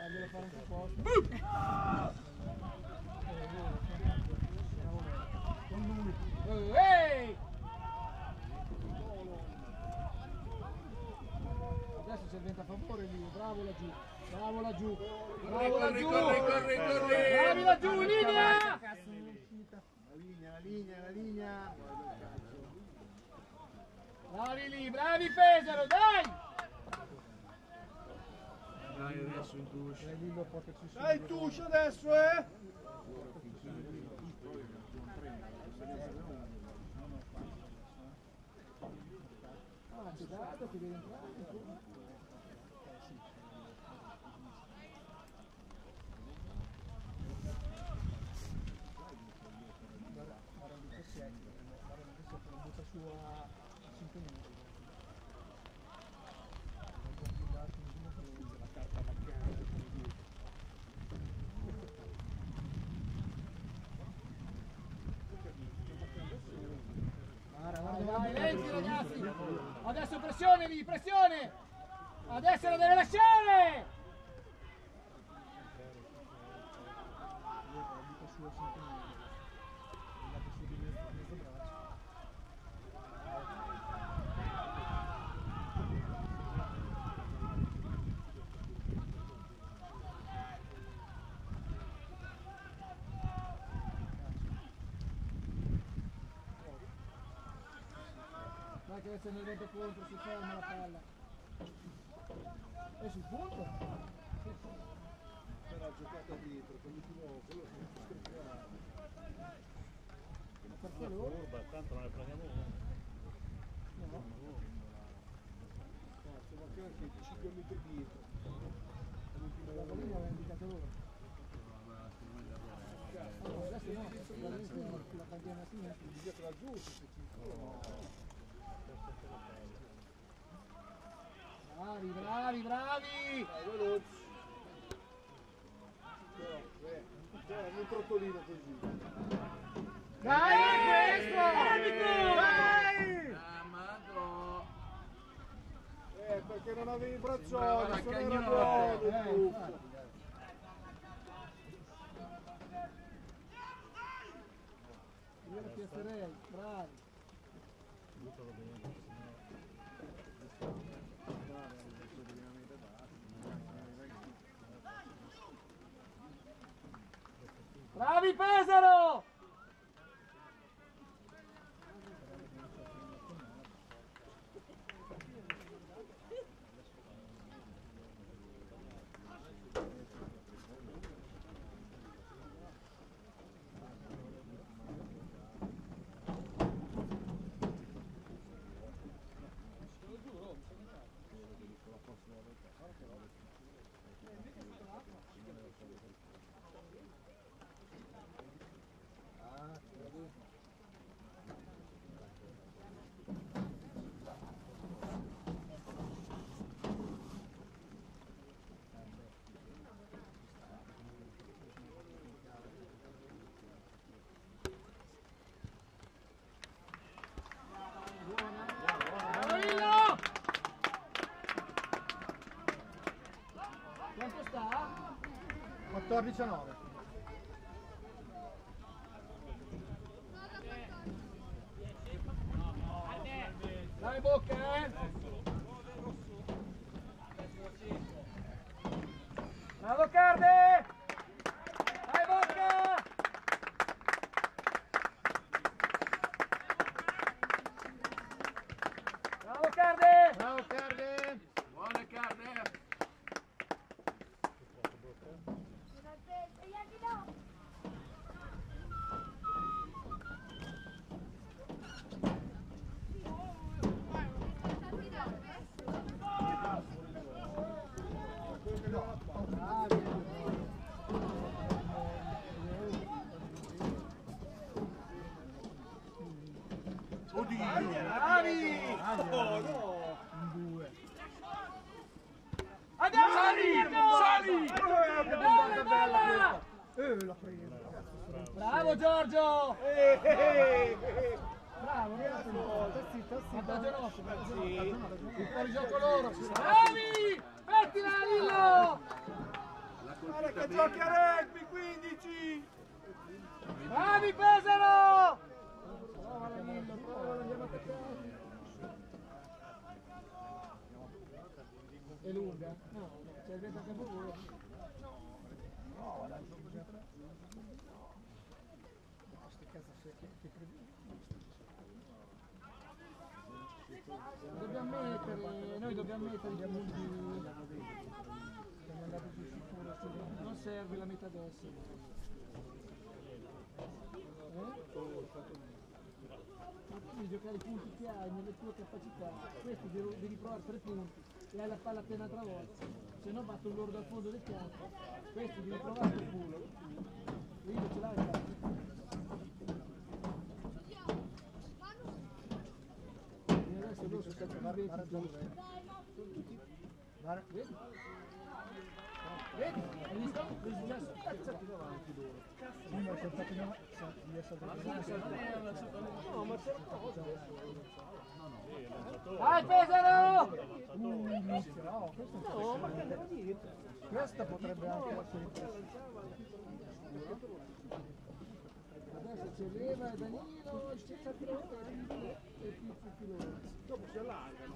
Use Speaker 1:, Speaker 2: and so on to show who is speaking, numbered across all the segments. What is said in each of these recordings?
Speaker 1: Faglielo fare anche posto. Ehi! Adesso c'è il vento a favore lì, bravo laggiù, bravo laggiù, bravo laggiù, bravi laggiù, linea!
Speaker 2: La linea.
Speaker 1: Bravi lì, bravi Pesaro, dai!
Speaker 3: Dai adesso il Tuscio.
Speaker 2: Dai il Tuscio adesso, eh!
Speaker 1: Ah, c'è dato che deve entrare. Guarda il 17, lo butta su a 5 minuti. La carta bancare. Vai, lenti ragazzi! Adesso pressione lì, pressione! Adesso lo deve lasciare! Dai che adesso ne vede contro, si ferma la palla. È sul punto? Sì, sì.
Speaker 2: Però giocata dietro, quello che
Speaker 1: Perché loro?
Speaker 3: Tanto non ne prendiamo uno.
Speaker 1: No.
Speaker 2: siamo anche 5 metri dietro.
Speaker 1: La pallina aveva indicato loro. Allora, adesso no, la bandiera a sinistra.
Speaker 2: Dietro la giusta,
Speaker 1: Bravi, bravi, bravi!
Speaker 2: veloci. Però, non trottolino così.
Speaker 1: Dai, questo! Dai!
Speaker 3: Amato!
Speaker 2: Perché non avevi i braccioli, se non era buono.
Speaker 1: Io la piacerei, bravi! Bravi Pesaro! Quanto sta? 14-9. Dai Bocca, eh! Bravo Carde! Dai Bocca! Bravo Carde!
Speaker 2: Bravo Carde!
Speaker 3: Buona Carde!
Speaker 1: Bravi!
Speaker 2: Oh no!
Speaker 1: Un 2. Andiamo! Sali! Bella, bella! L'ha preso! Bravo Giorgio! Bravo, zitto, vantaggio nostro, il fuorigioco loro! Bravi! Mettila Lillo!
Speaker 2: Che giochi a rugby, 15!
Speaker 1: Bravi Pesaro! Prova l'anello, prova, andiamo a attaccare. È lunga? No, c'è il vento a capovolto. No, dai, noi dobbiamo mettere i punti. Siamo andati più sicuro, non serve la metà destra. Devi giocare i punti che hai nelle tue capacità. Questo devi provare 3 punti e hai la palla appena travolta, se no batto loro dal fondo del campo. Questo devi provare il culo. Io ce l'hai il campo. E adesso loro sono stati vedi? Vedi? Hai visto? Vedi già cazzati davanti loro. Sì, ma sono stati no, ma c'è Vai Pesaro! No, ma che devo dire? Questa potrebbe anche essere adesso c'è Leva e Danilo, il Cicciatore e Pizzi Filone. Dopo si allargano.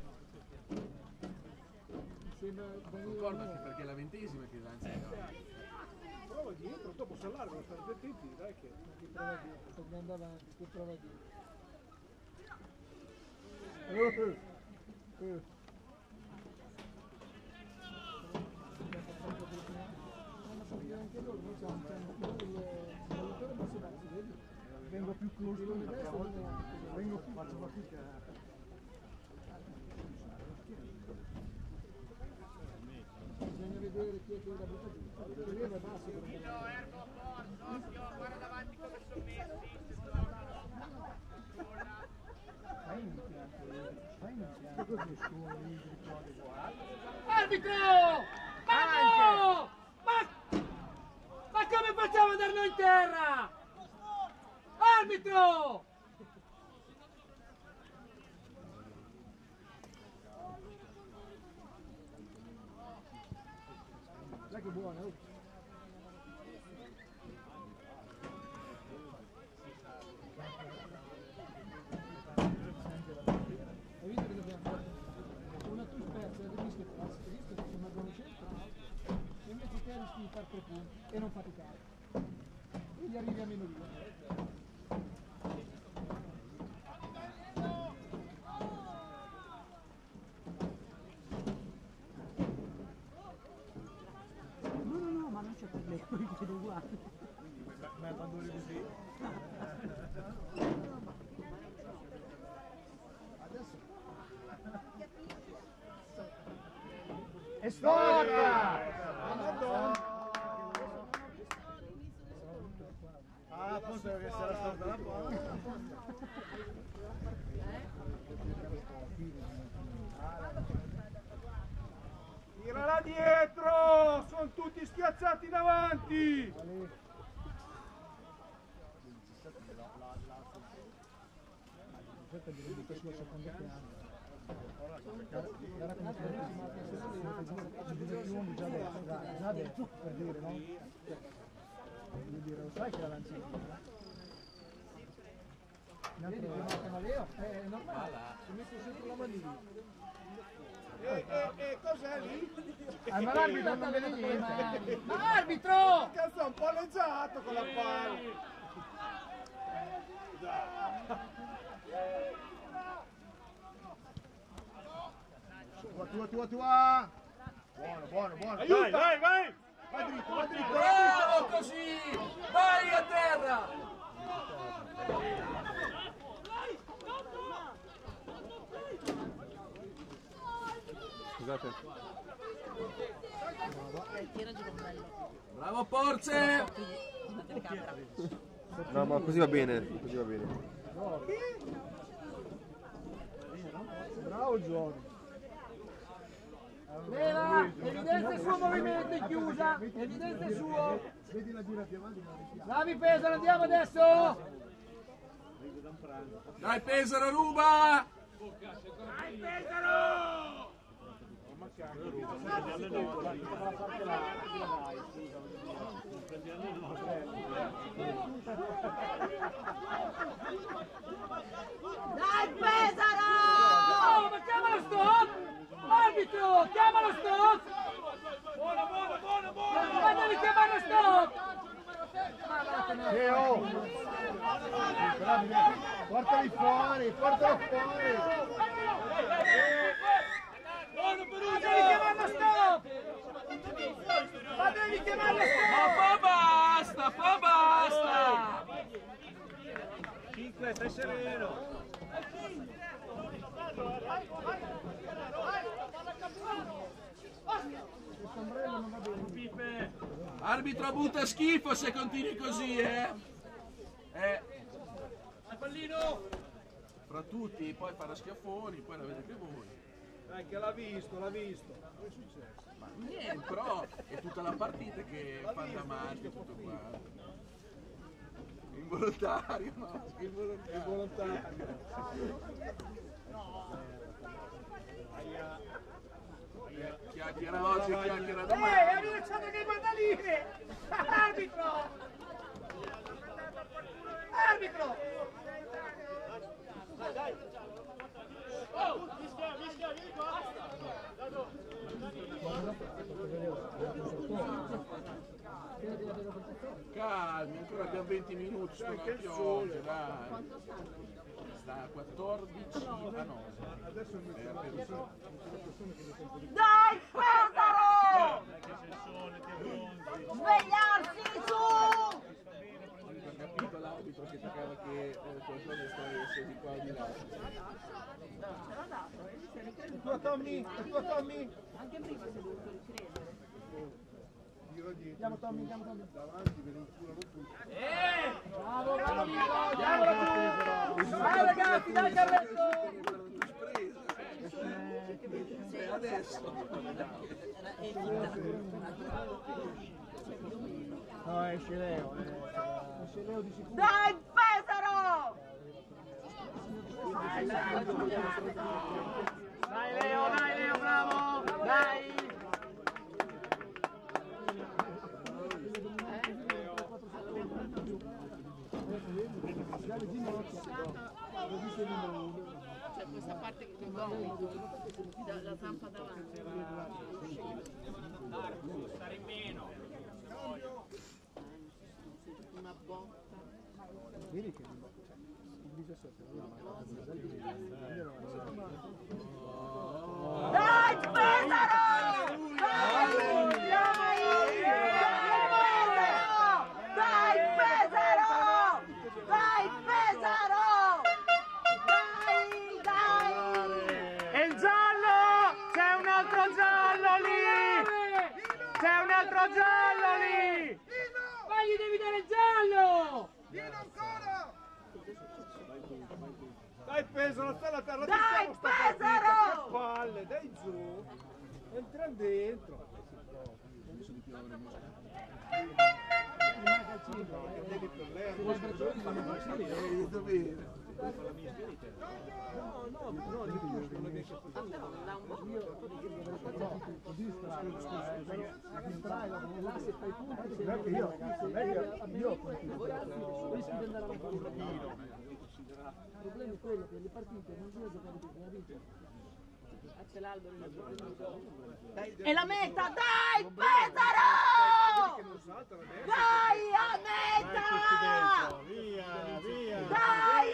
Speaker 3: Ricordati perché è la 20ª che lancia.
Speaker 2: Prova dietro, dopo si allargano, stanno attenti, dai che...
Speaker 1: Chi prova dietro, sto andando avanti, chi prova dietro. Anche loro, noi siamo il valutore ma si vedi? Vengo più close, vengo più, faccio fatica. Bisogna vedere chi è che la butta giù. Perché leva è basso.
Speaker 4: No, Erbo, forza, occhio, guarda davanti come sono messi.
Speaker 1: Fai un piano così su,
Speaker 4: Arbitro! Mamma! Ma come facciamo ad andarlo in terra? Arbitro!
Speaker 1: Dai che buona, oh. Hai visto che dobbiamo fare? Una tu spersa, rischia che si mangiano centrale e invece te rischi di fare 3 punti e non faticare. Quindi arrivi a meno 2. Ma non c'è problema, mi chiedo uguale.
Speaker 2: Ma quando eri così?
Speaker 1: Adesso è storia!
Speaker 2: Ah, appunto perché sarà stata la palla. Tirala dietro! Sono tutti schiacciati davanti!
Speaker 1: Sul secondo piano. Guarda come già detto, per dire, no? Voglio dire, lo sai che la lancia vedi che mancano Leo? È normale, si mette sempre la manina.
Speaker 2: E cos'è lì?
Speaker 1: Ma l'arbitro non vede niente. Ma arbitro!
Speaker 2: Cazzo, è un po' leggiato con la palla. Tua. Buono.
Speaker 3: Vai!
Speaker 2: Vai dritto.
Speaker 3: Bravo così! Vai a terra!
Speaker 5: Scusate.
Speaker 3: Bravo Porce!
Speaker 5: No, ma così va bene,
Speaker 2: Bravo Giorgio.
Speaker 1: Leva, evidente il suo movimento in chiusa, evidente il suo.
Speaker 2: Vedi la gira più avanti, ma
Speaker 1: Bravi Pesaro, andiamo adesso.
Speaker 3: Dai Pesaro, ruba!
Speaker 4: Dai Pesaro!
Speaker 5: Dai Pesaro!
Speaker 1: Oh, ma chiamalo stop! Arbitro, chiamalo stop!
Speaker 2: Buono!
Speaker 1: Ma devi chiamarlo stop!
Speaker 2: Portali fuori, portalo fuori!
Speaker 1: Buono Perugia! Ma devi chiamarlo stop! Ma devi chiamarlo stop!
Speaker 3: Ma fa basta!
Speaker 2: 5, stai sereno!
Speaker 3: Arbitro butta schifo se continui così,
Speaker 2: Pallino!
Speaker 3: Fra tutti, poi farà schiaffoni, poi la vedete voi.
Speaker 2: Dai che l'ha visto! Che è successo?
Speaker 3: Ma niente, però è tutta la partita che fanno davanti, tutto qua. Involontario, no?
Speaker 2: Involontario!
Speaker 3: Chiacchiera oggi, chiacchiera domani.
Speaker 1: Ha minacciato che guarda lì! Arbitro! Arbitro!
Speaker 2: Dai! Oh! Mischia, vieni qua!
Speaker 3: Calmi, ancora abbiamo 20 minuti su una pioggia, dai. Sta a 14 a 9.
Speaker 5: Dai Pesaro! Svegliarsi su!
Speaker 3: Ho capito l'arbitro che cercava che qualcosa stesse di qua o di là.
Speaker 2: È tua Tommy!
Speaker 5: Anche prima si è dovuto ricredere.
Speaker 2: Andiamo Tommy! Davanti, ve lo inculano tutti.
Speaker 1: Bravo, Vai ragazzi, dai Carletto!
Speaker 3: Adesso.
Speaker 2: No, esce Leo di sicuro.
Speaker 5: Dai Pesaro!
Speaker 1: Dai Leo, bravo! Dai!
Speaker 6: C'è questa parte che ti dà la zampa davanti.
Speaker 4: Stare in meno.
Speaker 6: Una botta.
Speaker 2: Vedi che il 17
Speaker 5: Dai Pesaro! Dai Pesaro! Dai Pesaro!
Speaker 1: E il giallo! C'è un altro giallo lì! C'è un altro giallo lì! Ma gli devi dare il giallo!
Speaker 2: Dai Pesaro, stai alla terra!
Speaker 5: Dai,
Speaker 2: ti stiamo sta
Speaker 5: Pesaro!
Speaker 2: partita, che palle, dai giù! Entriamo dentro! Devi per lei, no, di più, non è che
Speaker 1: Rischi di andare avanti. Il problema è quello che le partite non bisogna giocare più nella vita.
Speaker 6: C'è l'albero
Speaker 5: E la meta, dai Pesaro! Vai a meta!
Speaker 2: via!
Speaker 5: Dai!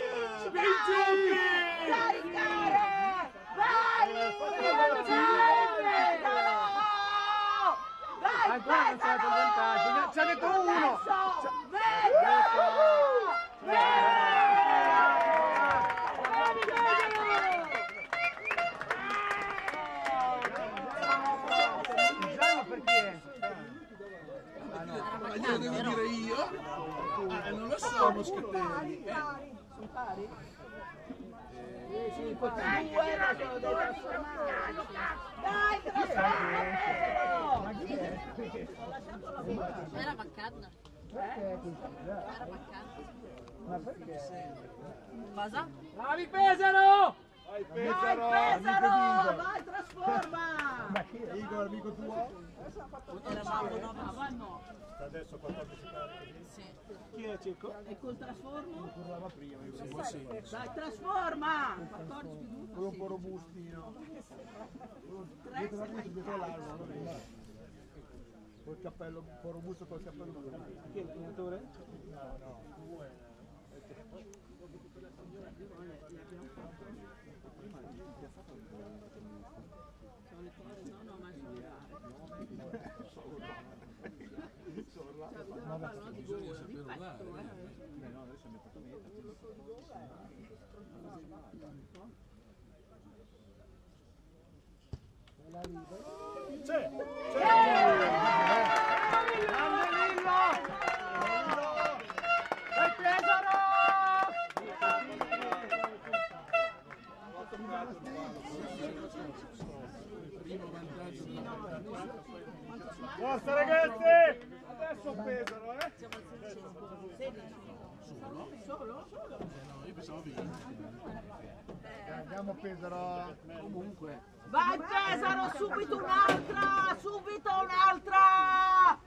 Speaker 5: Caricare! Vai! Dai
Speaker 1: Ancora non c'è il vantaggio, ci ha detto uno!
Speaker 3: Ma glielo devo dire io? Non lo so, Moschettelli.
Speaker 5: Sono pari? Sì, dai,
Speaker 6: Era vaccata? Era vaccata?
Speaker 2: Ma perché?
Speaker 6: Cosa?
Speaker 1: Bravi Pesaro!
Speaker 2: Vai
Speaker 5: Dai
Speaker 2: Pesaro!
Speaker 5: Pesaro! Vai, trasforma!
Speaker 2: Ma chi è? Igor, amico tuo?
Speaker 6: Eravamo 9 a 1.
Speaker 2: Adesso 14 cariche.
Speaker 6: Sì.
Speaker 2: Chi è Cecco?
Speaker 5: E col trasformo?
Speaker 2: Curlava prima.
Speaker 5: Dai, trasforma! 14 più 2.
Speaker 2: Quello un po' robustino. Dietro l'albero. Col cappello un po' robusto col cappello. Chi è il allenatore? No.
Speaker 5: No, ma
Speaker 3: Bisogna saper urlare.
Speaker 2: No, adesso mi ha fatto meta. C'è!
Speaker 3: Primo vantaggio della partita.
Speaker 2: Forza ragazzi! Adesso pesano,
Speaker 3: Solo? No, io pensavo vinto.
Speaker 2: Andiamo Pesaro.
Speaker 3: Comunque,
Speaker 5: vai Pesaro, subito un'altra! Subito un'altra!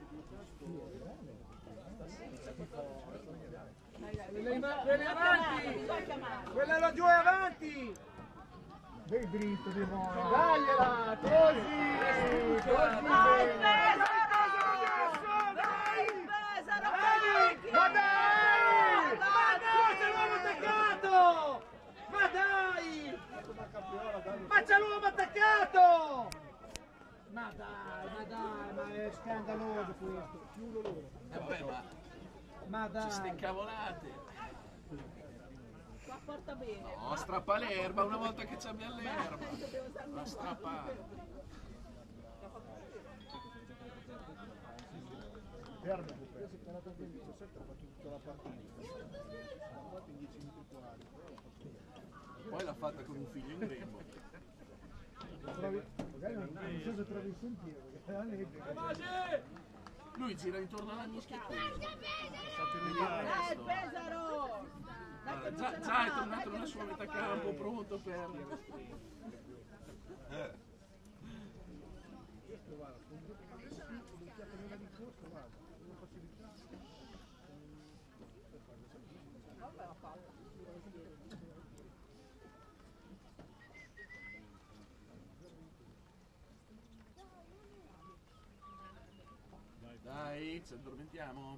Speaker 2: Vieni avanti! Quella laggiù è avanti! Dei dritto di nuovo! Dagliela! Così!
Speaker 5: Vai Pesaro! Vai Pesaro!
Speaker 2: Ma dai! Ma c'è l'uomo attaccato! Ma dai! Ma c'è l'uomo attaccato! Ma è scandaloso questo! Chiudo loro!
Speaker 3: vabbè,
Speaker 2: Ma dai!
Speaker 3: ste cavolate.
Speaker 5: Qua porta bene.
Speaker 3: No, strappa l'erba una volta che c'abbia l'erba. La strappare.
Speaker 2: Fermo, si è parlato anche il 17, ha fatto tutta la partita. Ha fatto in 10 minuti quali.
Speaker 3: Poi l'ha fatta con un figlio in grembo.
Speaker 2: Magari non so se trovi il sentiero, perché la neve.
Speaker 3: Lui gira intorno alla mischia.
Speaker 5: Dai Pesaro! Dai,
Speaker 3: Già è tornato nella sua metà campo, pronto per... Dai, ci addormentiamo.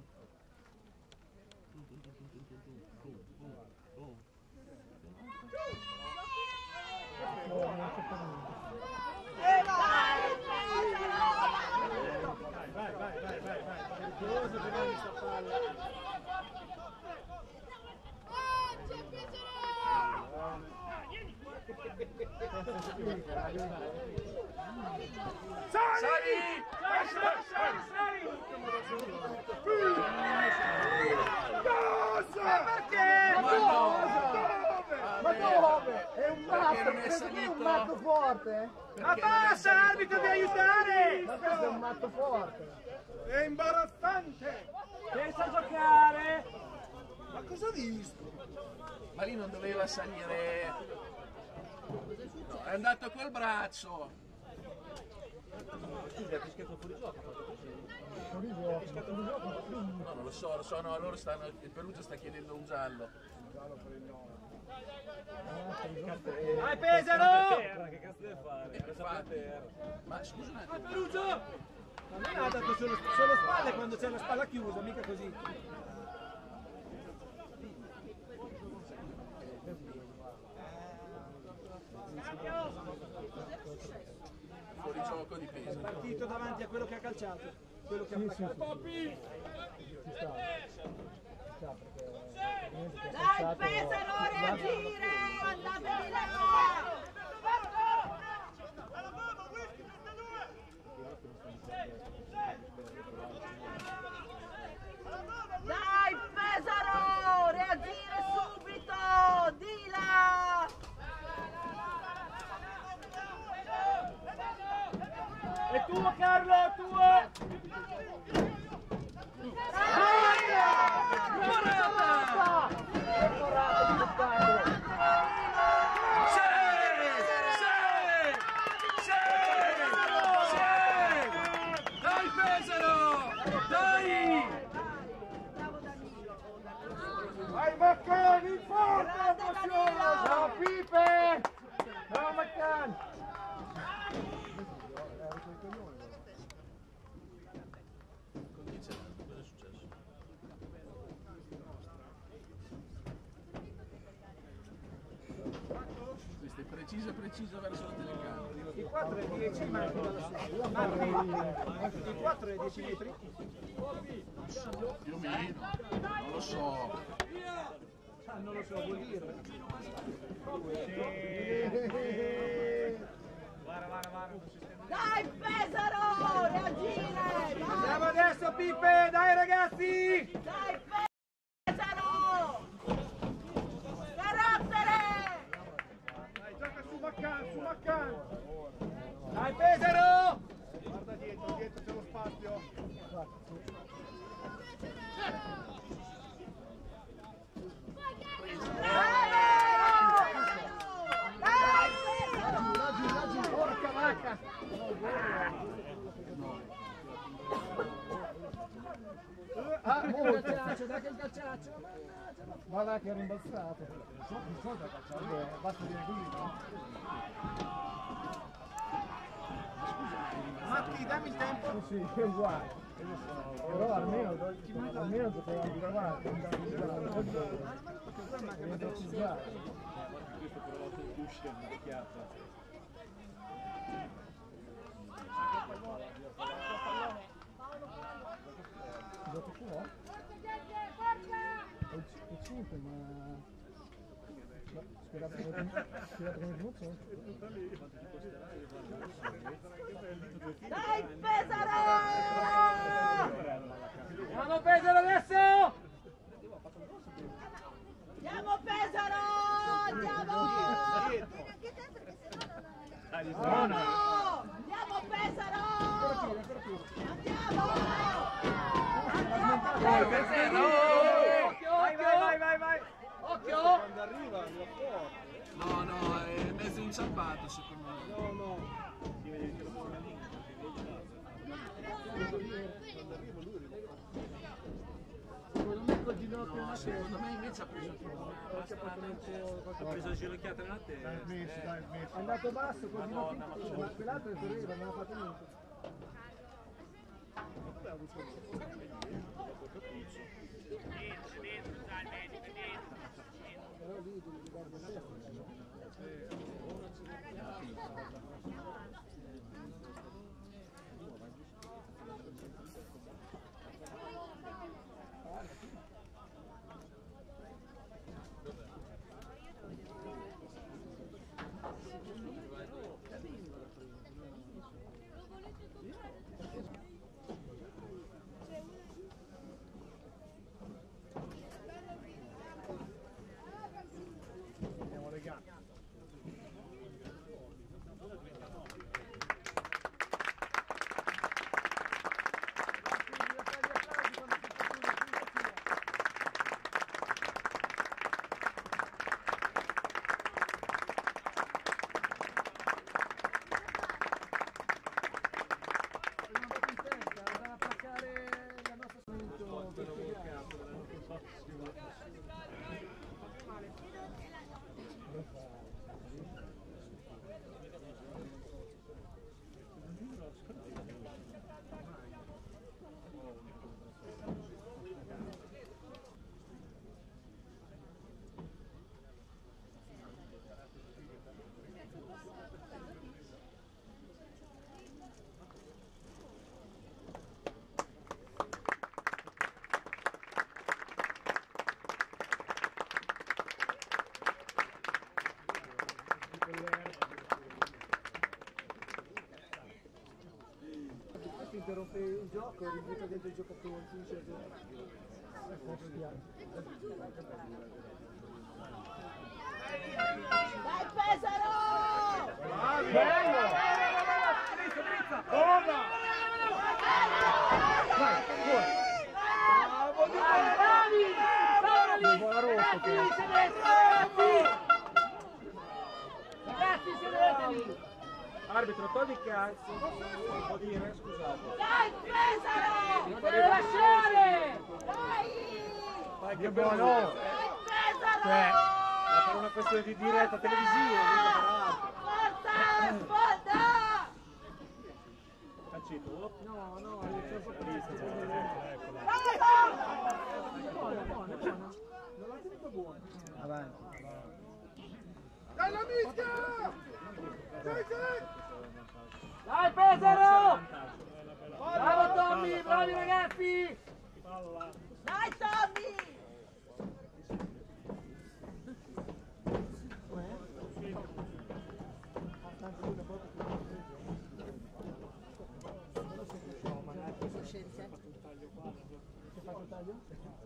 Speaker 2: Ma dove? È un matto forte? Ma basta, arbitro, devi aiutare! Ma questo è un matto forte! È imbarazzante! Pensa a giocare! Ma cosa ha visto?
Speaker 3: Ma lì non doveva salire. No, è andato col braccio.
Speaker 2: Scusa, ha fischiato fuori gioco, ha fatto così.
Speaker 3: No, non lo so, no, loro stanno. Il Perugia sta chiedendo un giallo.
Speaker 2: Vai Pesaro!
Speaker 7: Che cazzo deve fare?
Speaker 3: Infatti. Ma scusa un attimo.
Speaker 2: Perugia! Ma non ha dato solo spalle quando c'è la spalla chiusa, mica così.
Speaker 3: Fuori gioco di peso.
Speaker 2: Partito davanti a quello che ha calciato, quello che ha attaccato.
Speaker 5: Dai Pesaro, reagire! Andate di là! Dai Pesaro, reagire subito! Di là!
Speaker 2: È tuo Carlo, è tuo!
Speaker 3: Dai Pesaro!
Speaker 2: Dai! Vai Maccani, forza! Bravo Pipe! Bravo Maccani!
Speaker 3: Questa è precisa verso la telecamera.
Speaker 2: I 4 e 10 metri dalla I 4 e 10 metri?
Speaker 3: Più o meno, non lo so.
Speaker 2: Non lo so, vuol dire.
Speaker 5: Dai Pesaro, reagire!
Speaker 2: Andiamo adesso Pippe, dai ragazzi!
Speaker 5: Dai Pesaro! Carattere!
Speaker 2: Dai, gioca su Maccan! Dai Pesaro! Guarda dietro c'è lo spazio. Porca vacca!
Speaker 1: Dai il calciaccio, dai che il calciaccio!
Speaker 2: Guarda che è rimbalzato. Basta dire così, no? Matti, dammi il tempo. Sì, è uguale. Però almeno potevamo trovare. Gioco fuori? È 5, ma... Spiegato come funziona.
Speaker 5: Dai Pesaro!
Speaker 2: Andiamo Pesaro adesso!
Speaker 5: Andiamo Pesaro! Andiamo! Andiamo Pesaro! Andiamo!
Speaker 2: Vai!
Speaker 1: Occhio!
Speaker 2: Quando arriva fuori.
Speaker 3: No, è mezzo inciampato secondo me.
Speaker 2: No.
Speaker 1: Secondo me col ginocchio
Speaker 3: No, secondo me invece ha preso
Speaker 7: Ha preso la ginocchiata nella testa.
Speaker 1: è andato basso col ginocchio, ma quell'altro è correva, non ha fatto niente. Però lì devi guardare a destra.
Speaker 2: Andiamo le gambe.
Speaker 1: Interrompe il gioco e ributta dentro i giocatori.
Speaker 5: Dai Pesaro!
Speaker 2: Bello! Torna! Vai, fuori! Devo la rotto che...
Speaker 1: Ragazzi, sedetevi!
Speaker 2: Arbitro, togli il calcio. Può dire, scusate.
Speaker 5: Dai Pesaro!
Speaker 2: Dio buono!
Speaker 7: Cioè, ma per una questione di diretta televisiva, mica per altro.
Speaker 5: Forza, sponda!
Speaker 7: Calcito?
Speaker 1: No, no, c'è un po' di buona. Non l'ha tenuto buono.
Speaker 2: Avanti.
Speaker 3: Dai la mischia!
Speaker 1: Dai Pesaro! Bravo Tommy, bravi ragazzi!
Speaker 5: Dai Tommy!
Speaker 1: Fatto il taglio?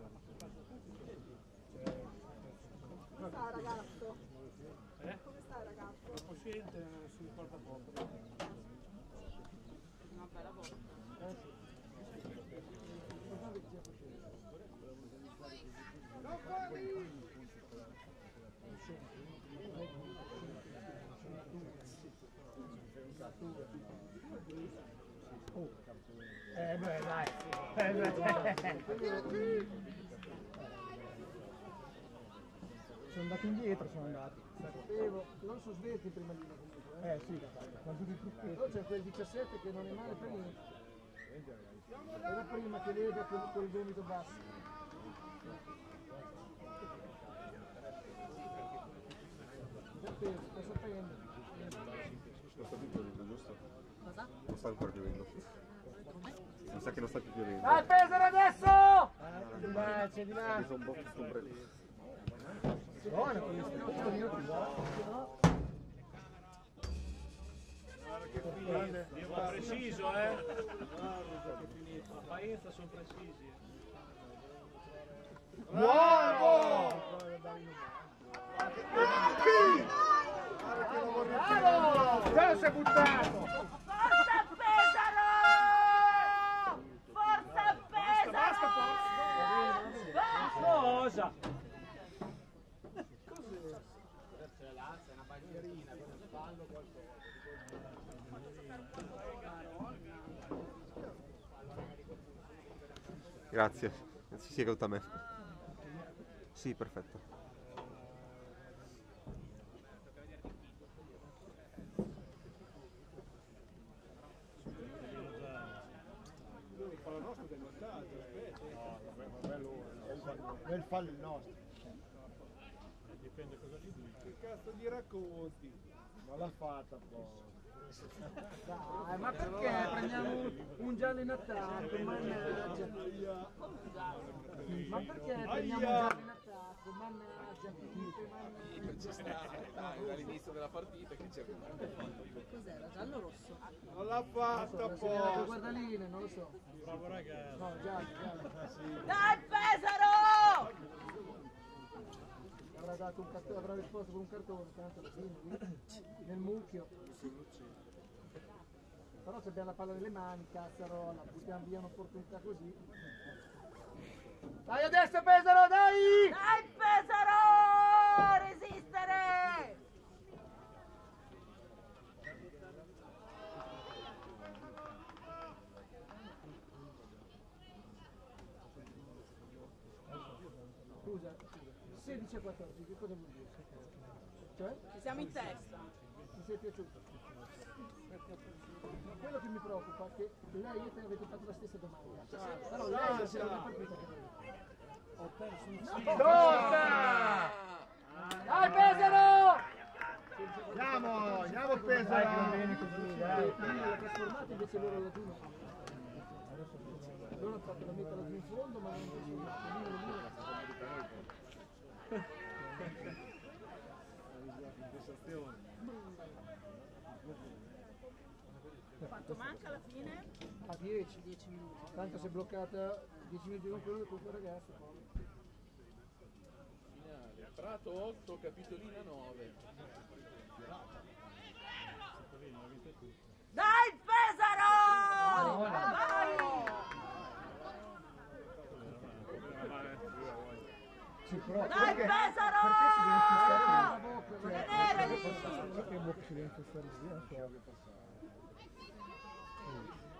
Speaker 5: Come sta ragazzo?
Speaker 7: Eh?
Speaker 5: Come sta ragazzo?
Speaker 7: Troppo sciente, si ricorda poco.
Speaker 6: Una bella volta.
Speaker 2: Beh, dai. Sono andati indietro, sono andati.
Speaker 1: Sapevo, non sono svelti in prima linea comunque.
Speaker 2: Sì, quando tutti i trucchetti.
Speaker 1: Però c'è quel 17 che non è male per niente. È la prima che lega col gomito basso. Sto sapendo.
Speaker 8: Non sta più piovendo, giusto?
Speaker 6: Cosa?
Speaker 8: Non sta ancora piovendo. Mi sa che non sta più piovendo.
Speaker 1: Dai Pesaro adesso!
Speaker 2: Di là, c'è di là.
Speaker 8: Ho preso un po' questo ombrello.
Speaker 2: Buono questo.
Speaker 7: Io va preciso, La Faenza sono precisi.
Speaker 2: Buono! Bravo! Già si è buttato!
Speaker 5: Forza Pesaro! Forza Pesaro!
Speaker 7: Cosa?
Speaker 8: Grazie, si sia caduta a me. Sì, perfetto.
Speaker 2: Bel fallo il nostro.
Speaker 7: Dipende cosa ti dici.
Speaker 3: Che cazzo di racconti?
Speaker 2: Ma l'ha fatta poi.
Speaker 1: Dai, ma perché prendiamo un giallo in attacco? Mannaggia. Ma perché prendiamo un giallo in attacco? Mannaggia,
Speaker 3: Ci sta, dai, dall'inizio della partita che c'è.
Speaker 6: Cos'era? Giallo o rosso?
Speaker 3: Non l'ha fatta
Speaker 1: se viene
Speaker 3: poi.
Speaker 1: guardaline, non lo so.
Speaker 7: Bravo ragazzo.
Speaker 1: No, giallo.
Speaker 5: Dai Pesaro!
Speaker 1: Avrà dato un cartone, avrà risposto con un cartone, tanto alla fine, nel mucchio. Però se abbiamo la palla nelle mani, cazzarola, buttiamo via un'opportunità così. Dai adesso Pesaro, dai!
Speaker 5: Dai Pesaro! Resistere!
Speaker 1: Scusa, 16 a 14, che cosa vuol dire? Cioè?
Speaker 6: Ci siamo in testa.
Speaker 1: Ti sei piaciuto? Quello che mi preoccupa è che lei e te avete fatto la stessa domanda. Però lei si è una partita che ho perso un Dai Pesaro!
Speaker 2: Andiamo Pesaro! Dai che va bene così, dai.
Speaker 1: La trasformata invece loro la giù. Loro hanno fatto la meta laggiù in fondo, ma non hanno
Speaker 6: Quanto manca alla fine?
Speaker 1: a 10.
Speaker 6: 10 minuti.
Speaker 1: Tanto si è bloccata 10 minuti con quello ragazzo.
Speaker 3: Finale. Prato 8, Capitolina 9.
Speaker 5: Dai Pesaro! Vai! Dai Pesaro! Tenere lì!
Speaker 2: Perché bocca si deve fare via?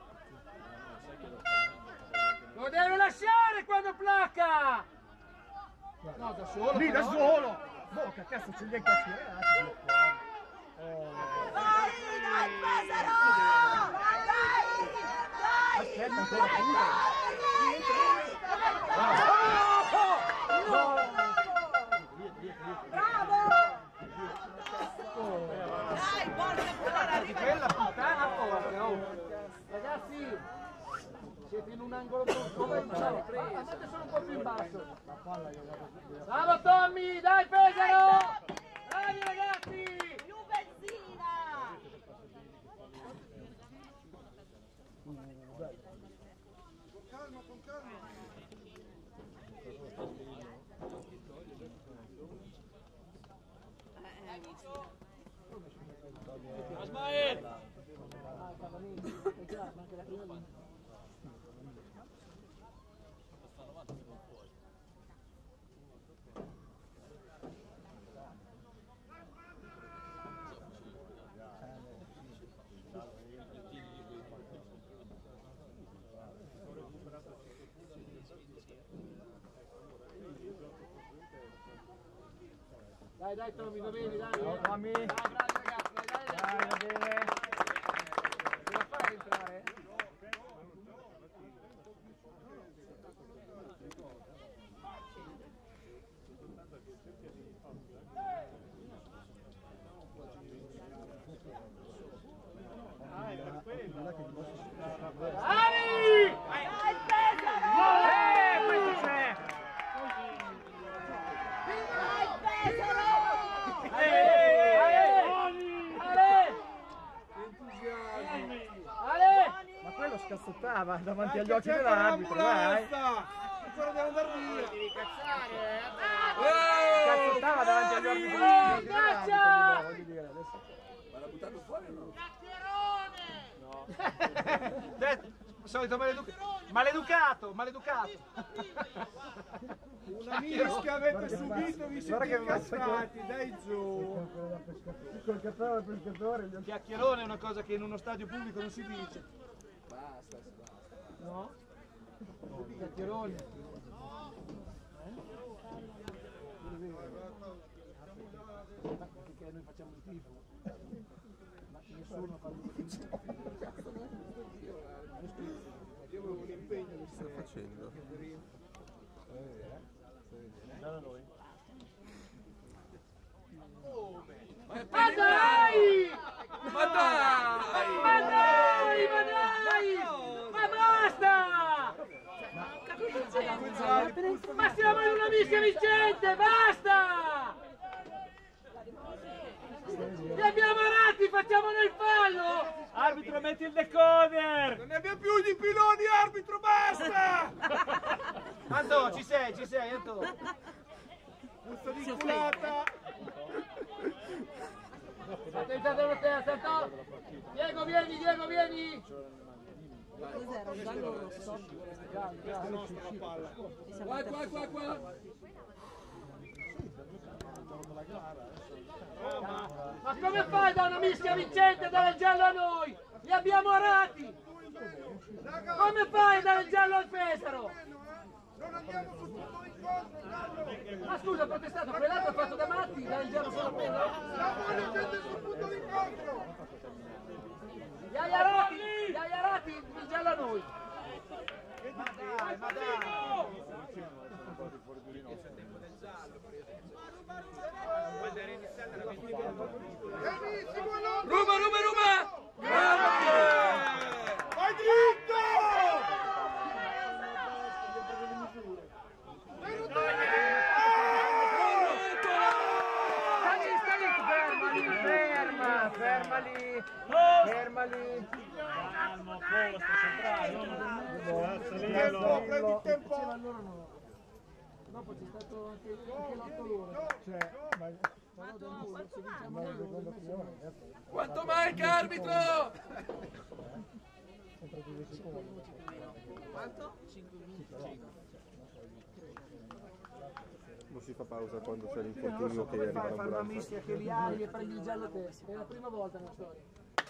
Speaker 1: Lo deve lasciare quando placca! No, da solo.
Speaker 2: Lì da solo! Boh, che cazzo ce li hai casierati?
Speaker 5: Vai, dai, Pesaro! Dai!
Speaker 2: Aspetta, ancora
Speaker 5: Dai, porca
Speaker 1: Di quella puttana porca, oh. Ragazzi, siete in un angolo dove andate solo un po' più in basso. Bravo Tommy, dai Pesaro! Bravi ragazzi!
Speaker 5: più benzina!
Speaker 1: Dai Tommy, va bene, dai.
Speaker 2: Ciao, Tommy.
Speaker 1: Dai, bravi ragazzi, dai.
Speaker 2: Va bene.
Speaker 1: Ce la fai entrare? Bravi!
Speaker 5: Dai, Pesaro!
Speaker 2: Questo c'è!
Speaker 5: Dai, Pesaro!
Speaker 2: Ma quello scazzottava davanti agli occhi dell'arbitro, dai!
Speaker 3: Ancora devo andare via!
Speaker 4: Devi cazzare,
Speaker 2: Scazzottava davanti agli occhi
Speaker 1: Caccia!
Speaker 2: voglio dire, adesso.
Speaker 3: Ma l'ha buttato fuori o no?
Speaker 2: Solito maleducato, maleducato!
Speaker 3: Una mischia avete subito, vi siete incastrati, dai giù!
Speaker 2: Col cappello al pescatore. Chiacchierone è una cosa che in uno stadio pubblico non si dice.
Speaker 3: Basta.
Speaker 2: No?
Speaker 1: Chiacchierone. Perché noi facciamo il tifo. Ma nessuno fa il tifo.
Speaker 3: Io avevo un impegno di
Speaker 8: Sta facendo?
Speaker 2: Da noi.
Speaker 1: Ma dai!
Speaker 3: Ma dai!
Speaker 1: Ma dai! Ma dai! Ma basta! Ma siamo in una mischia vincente! Basta! Li abbiamo arati, facciamo nel fallo!
Speaker 2: Arbitro, metti il decoder!
Speaker 3: Non ne abbiamo più di piloni, arbitro, basta!
Speaker 2: Anto, ci sei, Anto!
Speaker 3: Puzza di culata!
Speaker 1: Attenzione allo terzo, Anto! Diego, vieni!
Speaker 5: Cos'era, un giallo rosso?
Speaker 3: Qua!
Speaker 1: Ma come fai da una mischia vincente a dare il giallo a noi? Li abbiamo arati! Come fai a dare il giallo al Pesaro?
Speaker 3: Non andiamo sul punto d'incontro!
Speaker 1: Ma scusa, ho protestato, quell'altro ha fatto da matti, dare il giallo solo a Pesaro?
Speaker 3: Siamo gente sul punto d'incontro!
Speaker 1: Li hai arati il giallo a noi!
Speaker 2: Ma dai!
Speaker 3: Bravissimo, no!
Speaker 4: Ruba!
Speaker 3: Vai dritto!
Speaker 2: Fermali! Calmo, posto,
Speaker 3: Tempo, prendi tempo!
Speaker 1: Dopo c'è stato anche l'8 loro.
Speaker 3: Quanto manca, arbitro?
Speaker 5: Quanto?
Speaker 8: Non si fa pausa quando c'è l'infortunio che arriva
Speaker 1: Fare una
Speaker 8: l'ambulanza.
Speaker 1: mischia che li hai e prendi il giallo a te. È la prima volta nella storia.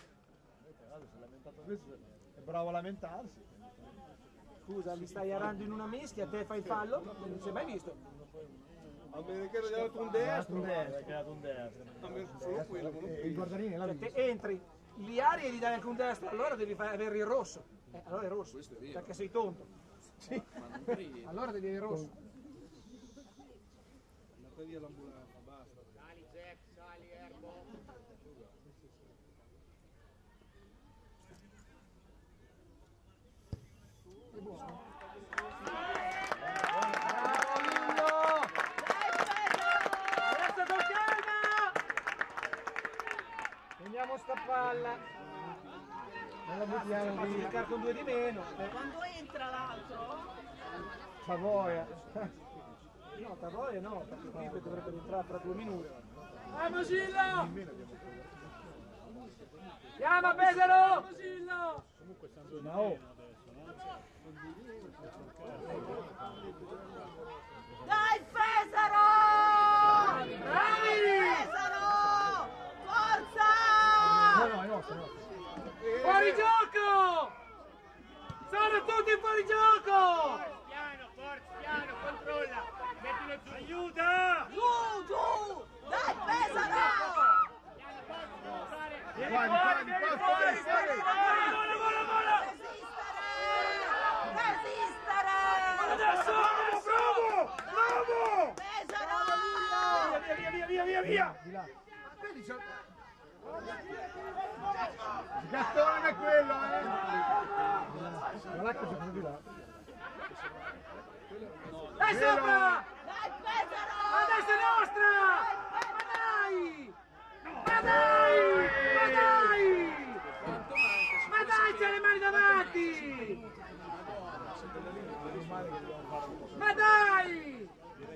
Speaker 2: È bravo a lamentarsi. Scusa, li stai arando in una mischia, te fai il fallo? Non si è mai visto. A meno che non gli ha dato un destro.
Speaker 7: A
Speaker 2: meno solo quello.
Speaker 1: Il guardarini è là.
Speaker 2: Te entri, li ari e gli dai anche un destro, allora devi avere il rosso. Allora è rosso, perché sei tonto. Sì. Allora devi avere il rosso. Andate via l'ambulanza, basta.
Speaker 4: Sali Jack, sali Erbo.
Speaker 1: È buono.
Speaker 2: Adesso con calma! Prendiamo sta palla.
Speaker 1: Non la buttiamo
Speaker 2: Faccio
Speaker 1: via.
Speaker 2: giocare con 2 di meno.
Speaker 5: Quando entra l'altro?
Speaker 1: Savoia.
Speaker 2: No, Tavoia no, perché Pipe dovrebbe entrare tra 2 minuti. Mosillo! Chiama Pesaro! Mosillo!
Speaker 5: Dai Pesaro!
Speaker 2: Bravi!
Speaker 5: Pesaro! Forza!
Speaker 1: No, è nostro.
Speaker 2: Fuori gioco! Sono tutti fuori gioco!
Speaker 4: Piano, controlla. Mettilo giù.
Speaker 2: Aiuta!
Speaker 5: Giù! Dai Pesaro!
Speaker 2: Vieni fuori! Vola!
Speaker 5: Resistere!
Speaker 2: Adesso! Bravo!
Speaker 5: Pesaro!
Speaker 2: Via!
Speaker 1: Di là.
Speaker 2: Vedi, c'è...
Speaker 1: Il gattone è quello, Guarda che c'è di là.
Speaker 2: Dai sopra!
Speaker 5: Dai Pesaro!
Speaker 2: Adesso è nostra! Ma dai, c'è le mani davanti! Ma dai!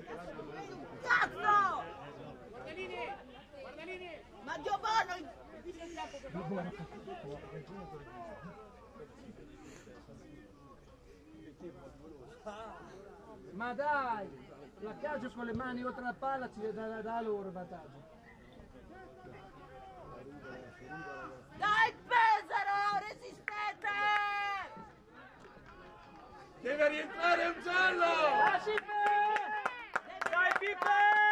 Speaker 5: Cazzo!
Speaker 4: Guardalini!
Speaker 5: Ma Giovanni!
Speaker 1: Ma dai! Placcaggio con le mani oltre la palla ci dà loro il vantaggio.
Speaker 5: Dai Pesaro! Resistete!
Speaker 3: Deve rientrare un giallo!
Speaker 2: Dai Pipe!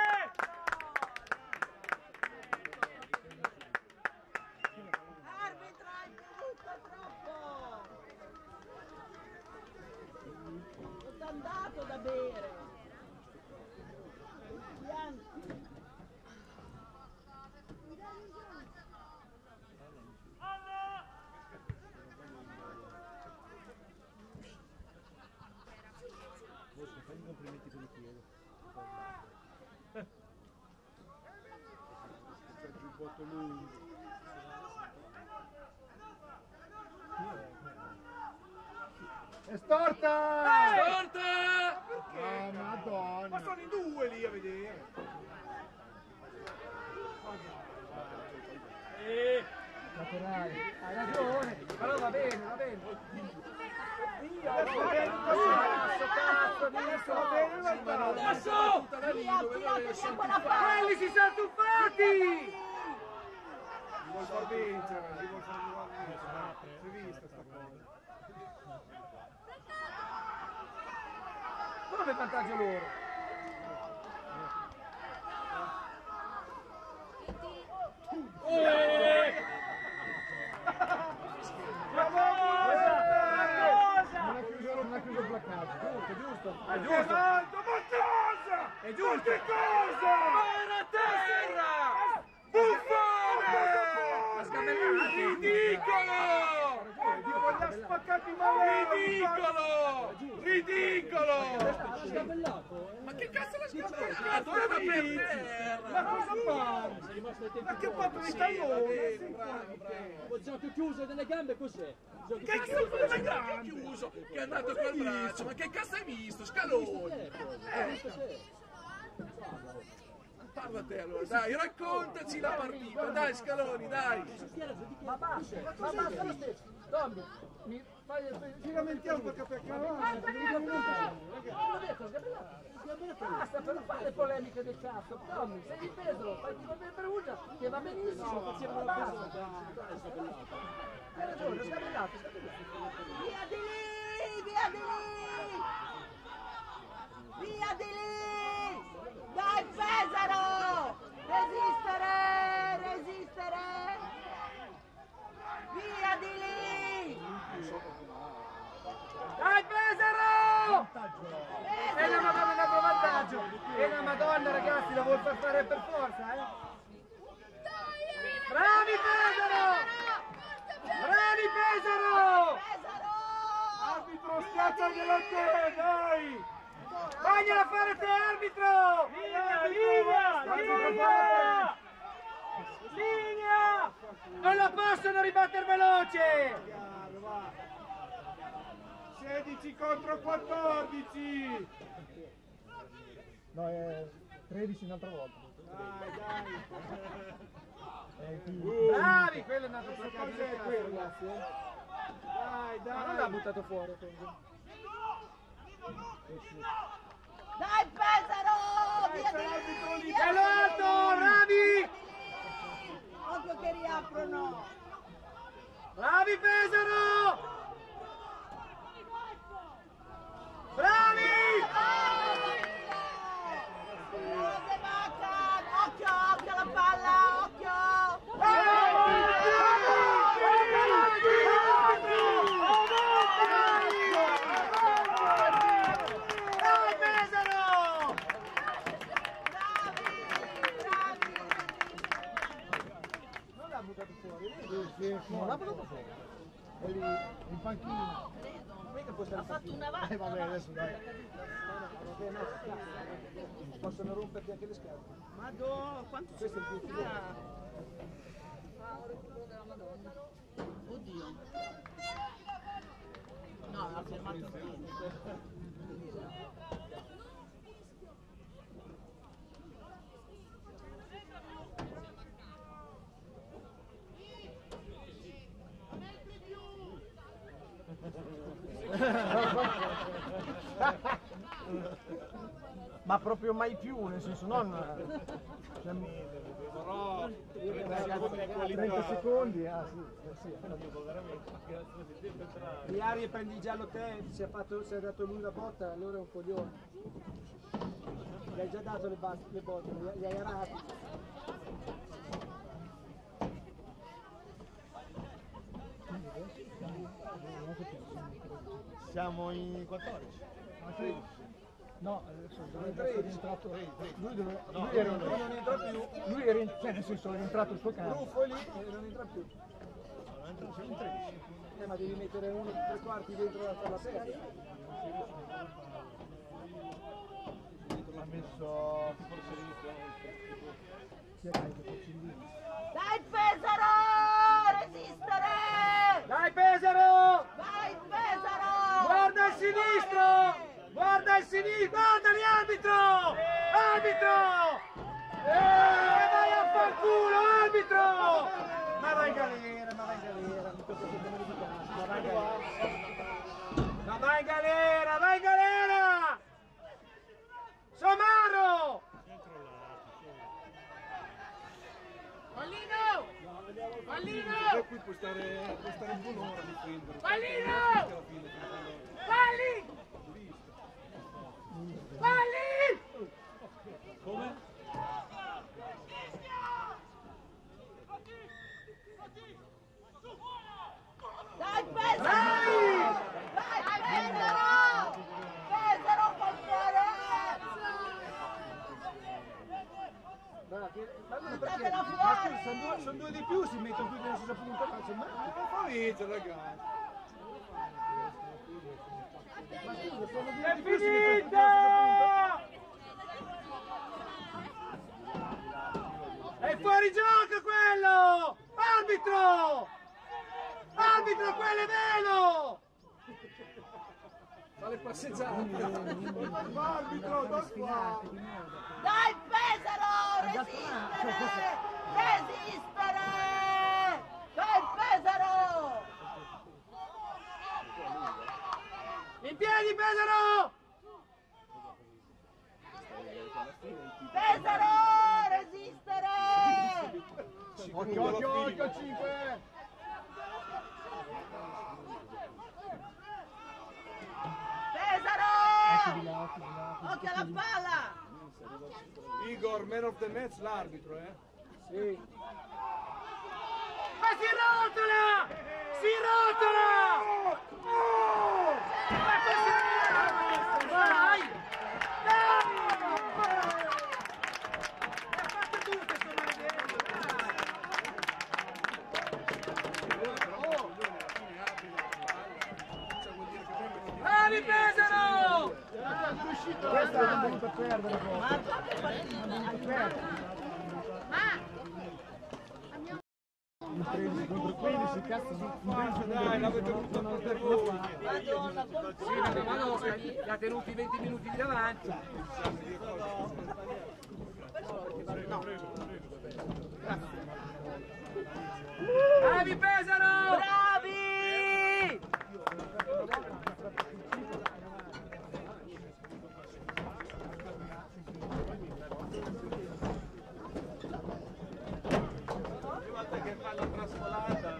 Speaker 5: Arbitra, hai bevuto troppo! Non ti hanno dato da bere! Bianchi!
Speaker 1: È storta!
Speaker 3: Porta!
Speaker 1: Oh, madonna!
Speaker 2: Ma sono in 2 lì a vedere.
Speaker 1: Laterale. Hai ragione, però va bene.
Speaker 2: Adesso! Quelli si sono tuffati!
Speaker 1: Li vuol far vincere, Si è vista sta cosa.
Speaker 2: Dove è vantaggio loro?
Speaker 1: Non ha chiuso il placcaggio. Giusto.
Speaker 2: È giusto! Ma cosa? È giusto! Che cosa? Ma era a terra! Buffone! Ridicolo! Li ha spaccati Ridicolo!
Speaker 3: Ma che cazzo l'ha scampato? Era per terra!
Speaker 2: Ma cosa fai? Ma che fatto di tallone?
Speaker 7: Ho gioco chiuso delle gambe cos'è?
Speaker 3: Che cazzo l'ha chiuso? Che è andato col braccio? Ma che cazzo hai visto? Scaloni! Parla te allora, dai, raccontaci la partita, dai Scaloni, dai!
Speaker 1: Ma basta lo stesso. Tommy, mi fai
Speaker 2: Ci lamentiamo perché
Speaker 1: basta per non fare polemiche del cazzo. Tommy, sei in peso, fai tipo per Perugia, che va benissimo. Hai ragione, scabellato.
Speaker 5: Via di lì! Via di lì! Via di lì! Dai
Speaker 2: Che la Madonna, ragazzi, la vuol far fare per forza, eh? Bravi Pesaro! Bravi Pesaro! Arbitro, schiacciaglielo a te, dai! Vagliela a fare te, arbitro! Linea! Linea! Non la possono ribattere veloce! 16 contro 14!
Speaker 1: No, è 13 un'altra volta.
Speaker 2: Dai! Bravi! Quello è andato per casa qui, ragazzi. Dai! Non l'ha buttato fuori, penso.
Speaker 5: Dai Pesaro! Via!
Speaker 2: Bello alto! Bravi!
Speaker 5: Occhio che riaprono!
Speaker 2: Bravi Pesaro! Bravi!
Speaker 5: Occhio alla palla! Occhio!
Speaker 2: Dai Pesaro! Non l'ha buttato fuori?
Speaker 1: Non l'ha buttato fuori. È lì, in panchina.
Speaker 5: Ha fatto una vacca!
Speaker 1: Vabbè, adesso dai.
Speaker 2: Possono romperti anche le scarpe.
Speaker 5: Madonna, quanto
Speaker 2: Questo è il più figo.
Speaker 5: Oddio! No, l'ha fermato il piede.
Speaker 2: Ma proprio mai più, nel senso non...
Speaker 7: Però
Speaker 1: 30 secondi, ah sì.
Speaker 2: Di aria prendi il giallo te, si è dato lui la botta, allora è un coglione. Gli hai già dato le botte, gli hai arati.
Speaker 1: Siamo in 14. No, adesso è rientrato.
Speaker 2: Non entra più.
Speaker 1: Lui era cioè nel senso è rientrato il suo campo.
Speaker 2: Ruffo lì e non entra più.
Speaker 1: Siamo in 13.
Speaker 2: Ma devi mettere uno tre quarti dentro la serie.
Speaker 1: Ha messo chi è che ha messo Porcellini?
Speaker 5: Dai Pesaro! Resistere!
Speaker 2: Dai Pesaro!
Speaker 5: Dai Pesaro!
Speaker 2: Guarda il sinistro! Guarda il sinistro! Guardali arbitro! Arbitro! Vai a far culo arbitro! Ma vai in galera, ma vai in galera! Ma vai in galera! Ma vai in galera, vai in galera! Somaro!
Speaker 4: Pallino! Pallino!
Speaker 3: Qui puoi stare un'ora di prendere.
Speaker 4: Pallino! Palli! Palli!
Speaker 7: Come?
Speaker 5: Dai Pesaro! Dai Pesaro! Pesaro portiere! Buttatela fuori!
Speaker 2: Sono due di più, si mettono tutti nella stessa punta, ma
Speaker 3: Fa vincere ragazzi.
Speaker 2: è finita! È fuori gioco quello! Arbitro! Arbitro, quello è vero!
Speaker 3: Fa le passeggiate.
Speaker 2: Arbitro,
Speaker 5: Dai Pesaro! Resistere! Resistere! Dai Pesaro!
Speaker 2: in piedi Pesaro!
Speaker 5: Pesaro! Resistere!
Speaker 1: Occhio, 5!
Speaker 5: Pesaro! Occhio alla palla!
Speaker 3: Igor, man of the match l'arbitro, eh?
Speaker 2: Sì. Ma si rotola! Si rotola! Ma così! Vai! Dai! Questa l'hanno dovuta perdere poi. L'hanno dovuta perdere. Il 13 contro 15, cazzo di dai, l'avete voluto per voi.
Speaker 5: Madonna,
Speaker 7: Sì, ma l'ha tenuti 20 minuti di davanti. Bravi Pesaro!
Speaker 5: bravi!
Speaker 2: Che fa la trasfolata.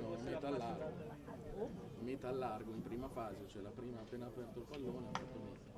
Speaker 3: Metà largo in prima fase, cioè la prima appena aperto il pallone ha fatto metà.